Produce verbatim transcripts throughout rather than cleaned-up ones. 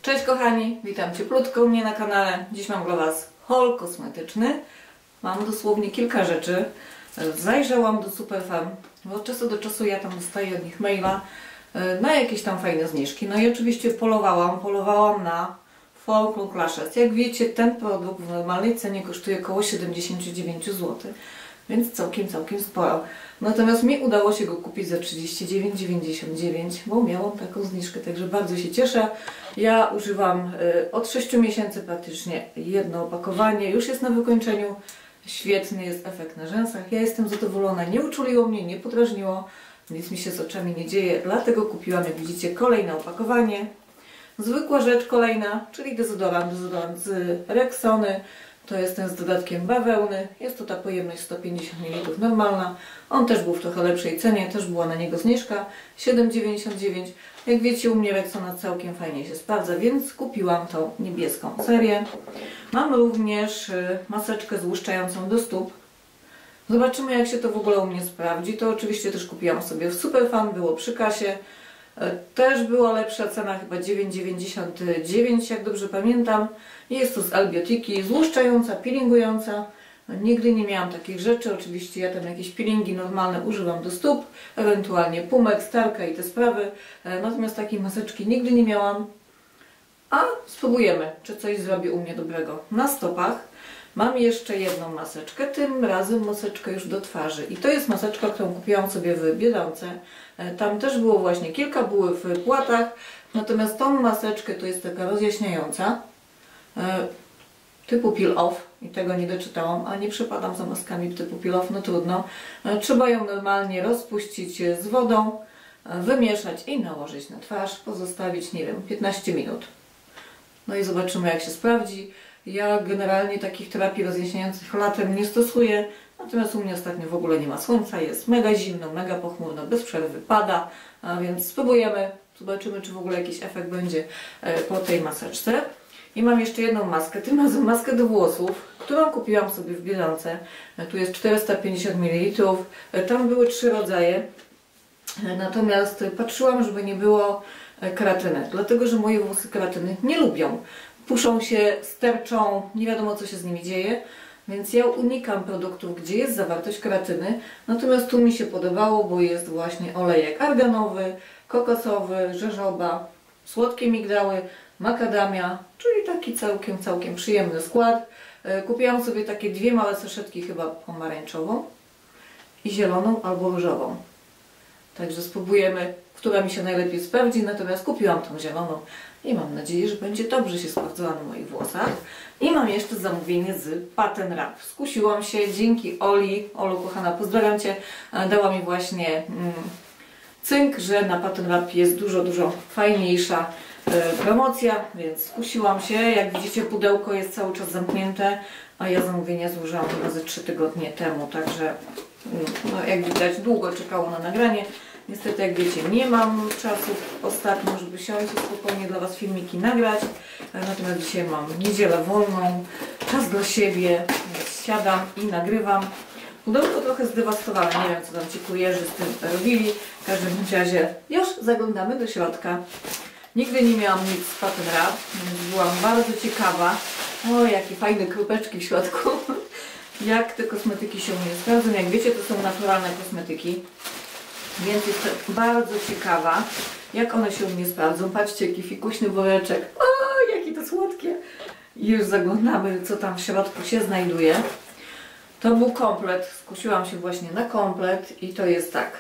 Cześć kochani, witam cieplutko u mnie na kanale. Dziś mam dla Was haul kosmetyczny. Mam dosłownie kilka rzeczy. Zajrzałam do Superfarm, bo od czasu do czasu ja tam dostaję od nich maila na jakieś tam fajne zniżki. No i oczywiście polowałam, polowałam na Folklore Lashes. Jak wiecie, ten produkt w normalnej cenie kosztuje około siedemdziesiąt dziewięć złotych, więc całkiem, całkiem sporo. Natomiast mi udało się go kupić za trzydzieści dziewięć dziewięćdziesiąt dziewięć, bo miałam taką zniżkę, także bardzo się cieszę. Ja używam y, od sześciu miesięcy praktycznie jedno opakowanie, już jest na wykończeniu. Świetny jest efekt na rzęsach. Ja jestem zadowolona, nie uczuliło mnie, nie podrażniło, nic mi się z oczami nie dzieje, dlatego kupiłam, jak widzicie, kolejne opakowanie. Zwykła rzecz kolejna, czyli dezodorant, dezodorant z Rexony. To jest ten z dodatkiem bawełny. Jest to ta pojemność sto pięćdziesiąt mililitrów normalna. On też był w trochę lepszej cenie, też była na niego zniżka siedem dziewięćdziesiąt dziewięć. Jak wiecie, u mnie Rexona całkiem fajnie się sprawdza, więc kupiłam tą niebieską serię. Mam również maseczkę złuszczającą do stóp. Zobaczymy, jak się to w ogóle u mnie sprawdzi. To oczywiście też kupiłam sobie w Superfarm, było przy kasie. Też była lepsza cena, chyba dziewięć dziewięćdziesiąt dziewięć, jak dobrze pamiętam. Jest to z Albiotiki, złuszczająca, peelingująca. Nigdy nie miałam takich rzeczy. Oczywiście ja tam jakieś peelingi normalne używam do stóp, ewentualnie Pumek, Starka i te sprawy. Natomiast takiej maseczki nigdy nie miałam. A spróbujemy, czy coś zrobi u mnie dobrego. Na stopach mam jeszcze jedną maseczkę, tym razem maseczkę już do twarzy. I to jest maseczka, którą kupiłam sobie w Biedronce. Tam też było właśnie kilka, były w płatach. Natomiast tą maseczkę to jest taka rozjaśniająca, typu peel off. I tego nie doczytałam, a nie przepadam za maskami typu peel off, no trudno. Trzeba ją normalnie rozpuścić z wodą, wymieszać i nałożyć na twarz. Pozostawić, nie wiem, piętnaście minut. No i zobaczymy, jak się sprawdzi. Ja generalnie takich terapii rozjaśniających latem nie stosuję, natomiast u mnie ostatnio w ogóle nie ma słońca, jest mega zimno, mega pochmurno, bez przerwy pada, a więc spróbujemy, zobaczymy, czy w ogóle jakiś efekt będzie po tej maseczce. I mam jeszcze jedną maskę, tym razem maskę do włosów, którą kupiłam sobie w Biedronce. Tu jest czterysta pięćdziesiąt mililitrów, tam były trzy rodzaje, natomiast patrzyłam, żeby nie było keratyny, dlatego że moje włosy keratyny nie lubią. Puszą się, sterczą, nie wiadomo, co się z nimi dzieje, więc ja unikam produktów, gdzie jest zawartość keratyny. Natomiast tu mi się podobało, bo jest właśnie olejek arganowy, kokosowy, rzeżoba, słodkie migdały, makadamia, czyli taki całkiem, całkiem przyjemny skład. Kupiłam sobie takie dwie małe saszetki, chyba pomarańczową i zieloną albo różową. Także spróbujemy, która mi się najlepiej sprawdzi, natomiast kupiłam tą zieloną i mam nadzieję, że będzie dobrze się sprawdzała na moich włosach. I mam jeszcze zamówienie z Pattern Wrap. Skusiłam się dzięki Oli. Olu, kochana, pozdrawiam Cię. Dała mi właśnie mm, cynk, że na Pattern Wrap jest dużo, dużo fajniejsza y, promocja, więc skusiłam się. Jak widzicie, pudełko jest cały czas zamknięte, a ja zamówienie złożyłam chyba ze trzy tygodnie temu, także no, jak widać, długo czekało na nagranie. Niestety, jak wiecie, nie mam czasu ostatnio, żeby siąść i spokojnie dla Was filmiki nagrać. Natomiast dzisiaj mam niedzielę wolną, czas dla siebie, więc siadam i nagrywam. Pudełko trochę zdewastowane, nie wiem, co tam ci kurierzy z tym robili. W każdym razie już zaglądamy do środka. Nigdy nie miałam nic z Pattern Wrap, więc byłam bardzo ciekawa. O, jakie fajne krupeczki w środku. Jak te kosmetyki się u mnie sprawdzą. Jak wiecie, to są naturalne kosmetyki. Więc jestem bardzo ciekawa, jak one się u mnie sprawdzą. Patrzcie, jaki fikuśny woreczek. O, jakie to słodkie. I już zaglądamy, co tam w środku się znajduje. To był komplet. Skusiłam się właśnie na komplet i to jest tak.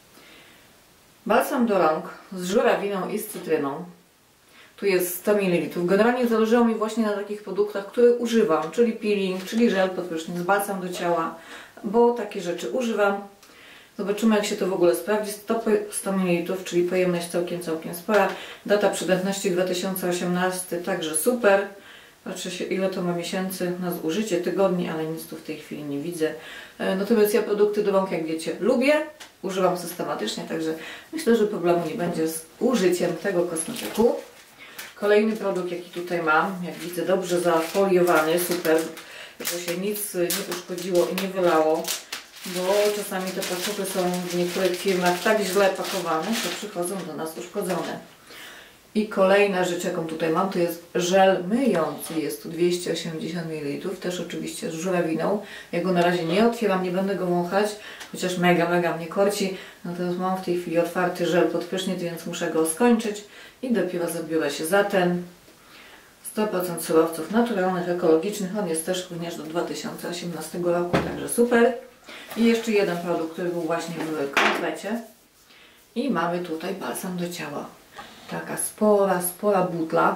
Balsam do rąk z żurawiną i z cytryną. Tu jest sto mililitrów. Generalnie zależało mi właśnie na takich produktach, które używam, czyli peeling, czyli żel pod prysznic, balsam do ciała, bo takie rzeczy używam. Zobaczymy, jak się to w ogóle sprawdzi. sto mililitrów, czyli pojemność całkiem, całkiem spora. Data przydatności dwa tysiące osiemnasty, także super. Patrzę się, ile to ma miesięcy na zużycie, tygodni, ale nic tu w tej chwili nie widzę. Natomiast ja produkty do rąk, jak wiecie, lubię. Używam systematycznie, także myślę, że problemu nie będzie z użyciem tego kosmetyku. Kolejny produkt, jaki tutaj mam, jak widzę, dobrze zafoliowany, super, że się nic nie uszkodziło i nie wylało. Bo czasami te paszporty są w niektórych firmach tak źle pakowane, że przychodzą do nas uszkodzone. I kolejna rzecz, jaką tutaj mam, to jest żel myjący. Jest tu dwieście osiemdziesiąt mililitrów, też oczywiście z żurawiną. Ja go na razie nie otwieram, nie będę go wąchać, chociaż mega, mega mnie korci. Natomiast mam w tej chwili otwarty żel pod prysznic, więc muszę go skończyć i dopiero zabiorę się za ten. sto procent surowców naturalnych, ekologicznych. On jest też również do dwa tysiące osiemnastego roku, także super. I jeszcze jeden produkt, który był właśnie w komplecie. I mamy tutaj balsam do ciała. Taka spora, spora butla.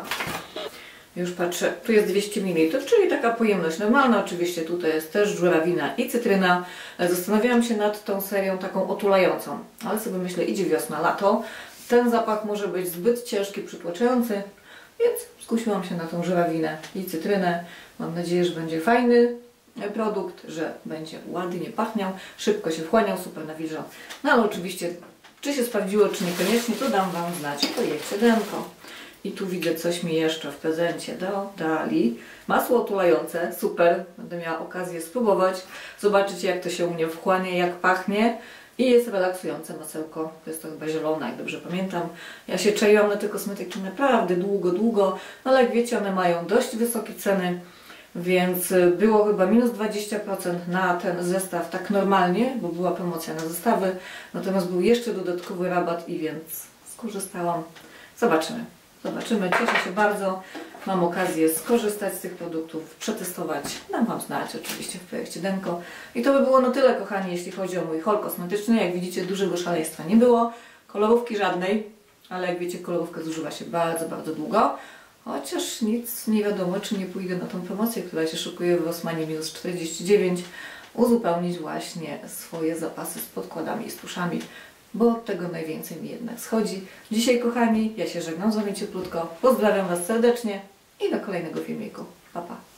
Już patrzę, tu jest dwieście mililitrów, czyli taka pojemność normalna. Oczywiście tutaj jest też żurawina i cytryna. Zastanawiałam się nad tą serią taką otulającą, ale sobie myślę, idzie wiosna, lato. Ten zapach może być zbyt ciężki, przytłaczający, więc skusiłam się na tą żurawinę i cytrynę. Mam nadzieję, że będzie fajny produkt, że będzie ładnie pachniał, szybko się wchłaniał, super nawilżał. No ale oczywiście, czy się sprawdziło, czy niekoniecznie, to dam Wam znać w projekcie Denko. I tu widzę, coś mi jeszcze w prezencie dodali. Masło otulające, super. Będę miała okazję spróbować, zobaczyć, jak to się u mnie wchłania, jak pachnie. I jest relaksujące masełko, to jest to chyba zielone, jak dobrze pamiętam. Ja się czaiłam na te kosmetyki naprawdę długo, długo, no ale jak wiecie, one mają dość wysokie ceny, więc było chyba minus dwadzieścia procent na ten zestaw tak normalnie, bo była promocja na zestawy, natomiast był jeszcze dodatkowy rabat i więc skorzystałam. Zobaczymy, zobaczymy, cieszę się bardzo. Mam okazję skorzystać z tych produktów, przetestować, dam Wam znać oczywiście w projekcie Denko. I to by było na tyle, kochani, jeśli chodzi o mój haul kosmetyczny. Jak widzicie, dużego szaleństwa nie było, kolorówki żadnej, ale jak wiecie, kolorówka zużywa się bardzo, bardzo długo. Chociaż nic nie wiadomo, czy nie pójdę na tą promocję, która się szykuje w Rossmanie minus czterdzieści dziewięć, uzupełnić właśnie swoje zapasy z podkładami i z tuszami, bo od tego najwięcej mi jednak schodzi. Dzisiaj, kochani, ja się żegnam z Wami cieplutko, pozdrawiam Was serdecznie i do kolejnego filmiku. Pa, pa.